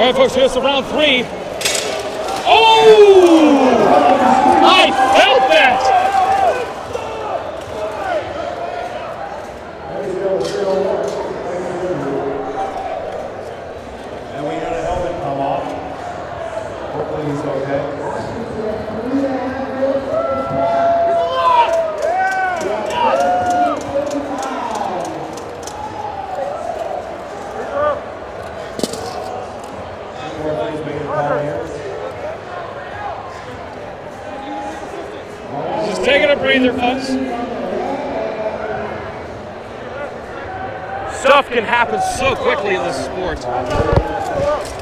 right, folks, here's the round 3. Oh! I felt that! And we got a helmet come off. Hopefully he's okay. Just taking a breather, folks. Stuff can happen so quickly in this sport.